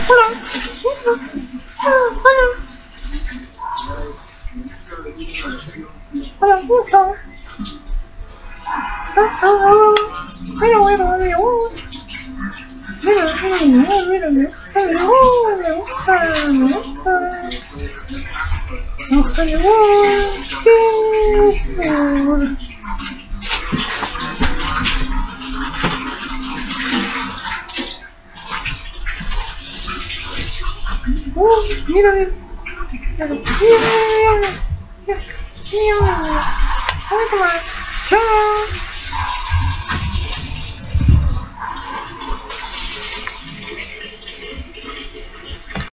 Hola, mucho. Mira, bueno, adiós. Mira, mira, me gusta, me gusta, me gusta. Me gusta, me gusta. Mira, mira. Mira. Chao.